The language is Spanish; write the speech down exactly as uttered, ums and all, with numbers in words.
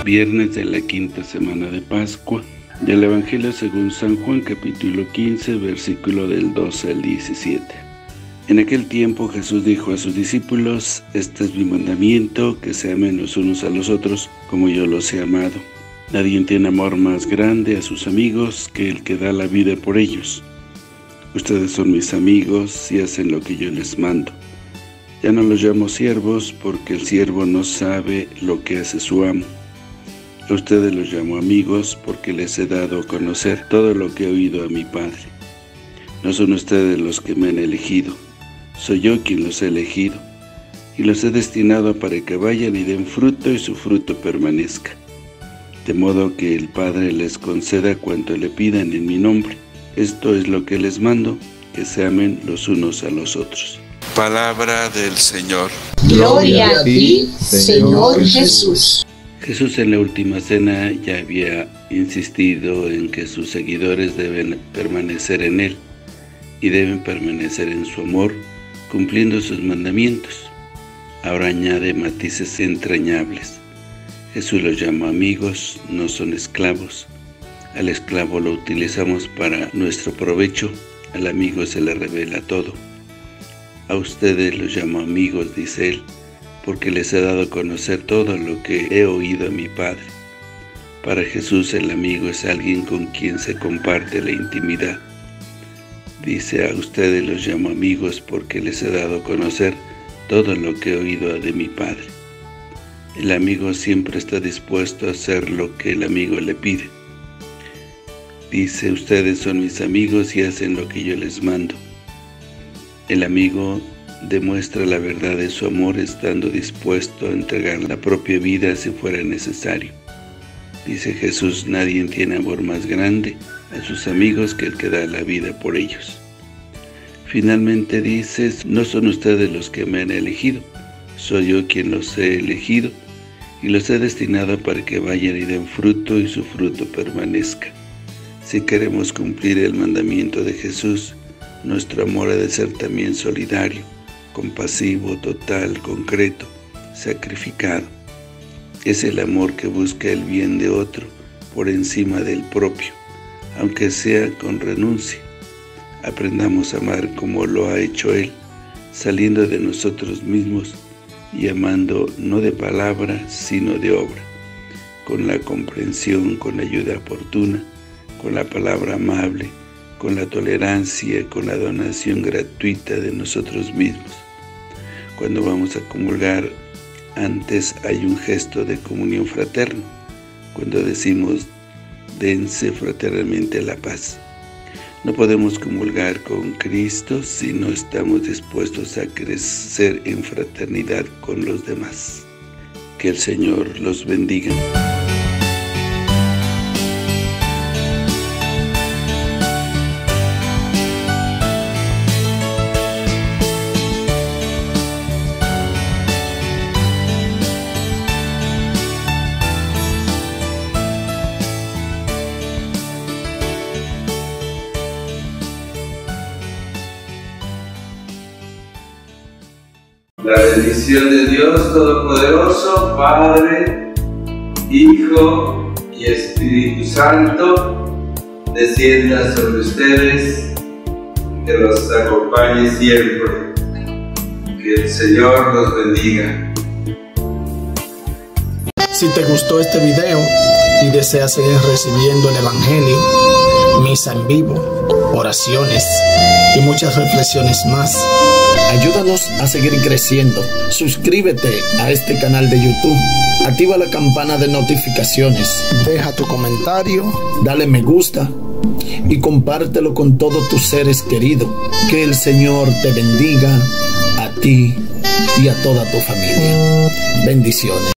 Viernes de la quinta semana de Pascua. Del Evangelio según San Juan, capítulo quince, versículo del doce al diecisiete. En aquel tiempo Jesús dijo a sus discípulos: Este es mi mandamiento, que se amen los unos a los otros, como yo los he amado. Nadie tiene amor más grande a sus amigos que el que da la vida por ellos. Ustedes son mis amigos si hacen lo que yo les mando. Ya no los llamo siervos, porque el siervo no sabe lo que hace su amo. A ustedes los llamo amigos, porque les he dado a conocer todo lo que he oído a mi Padre. No son ustedes los que me han elegido, soy yo quien los he elegido, y los he destinado para que vayan y den fruto y su fruto permanezca, de modo que el Padre les conceda cuanto le pidan en mi nombre. Esto es lo que les mando, que se amen los unos a los otros. Palabra del Señor. Gloria a ti, Señor Jesús. Jesús en la última cena ya había insistido en que sus seguidores deben permanecer en Él y deben permanecer en su amor, cumpliendo sus mandamientos. Ahora añade matices entrañables. Jesús los llama amigos, no son esclavos. Al esclavo lo utilizamos para nuestro provecho, al amigo se le revela todo. A ustedes los llamo amigos, dice Él, porque les he dado a conocer todo lo que he oído a mi Padre. Para Jesús el amigo es alguien con quien se comparte la intimidad. Dice: a ustedes los llamo amigos porque les he dado a conocer todo lo que he oído de mi Padre. El amigo siempre está dispuesto a hacer lo que el amigo le pide. Dice: ustedes son mis amigos y hacen lo que yo les mando. El amigo demuestra la verdad de su amor estando dispuesto a entregar la propia vida si fuera necesario. Dice Jesús: nadie tiene amor más grande a sus amigos que el que da la vida por ellos. Finalmente dice: no son ustedes los que me han elegido, soy yo quien los he elegido y los he destinado para que vayan y den fruto y su fruto permanezca. Si queremos cumplir el mandamiento de Jesús, nuestro amor ha de ser también solidario, compasivo, total, concreto, sacrificado. Es el amor que busca el bien de otro por encima del propio, aunque sea con renuncia. Aprendamos a amar como lo ha hecho Él, saliendo de nosotros mismos y amando no de palabra, sino de obra, con la comprensión, con la ayuda oportuna, con la palabra amable, con la tolerancia, con la donación gratuita de nosotros mismos. Cuando vamos a comulgar, antes hay un gesto de comunión fraterna, cuando decimos: dense fraternalmente la paz. No podemos comulgar con Cristo si no estamos dispuestos a crecer en fraternidad con los demás. Que el Señor los bendiga. La bendición de Dios Todopoderoso, Padre, Hijo y Espíritu Santo, descienda sobre ustedes, que los acompañe siempre. Que el Señor los bendiga. Si te gustó este video y deseas seguir recibiendo el Evangelio, misa en vivo, oraciones y muchas reflexiones más, ayúdanos a seguir creciendo. Suscríbete a este canal de YouTube, activa la campana de notificaciones, deja tu comentario, dale me gusta y compártelo con todos tus seres queridos. Que el Señor te bendiga a ti y a toda tu familia. Bendiciones.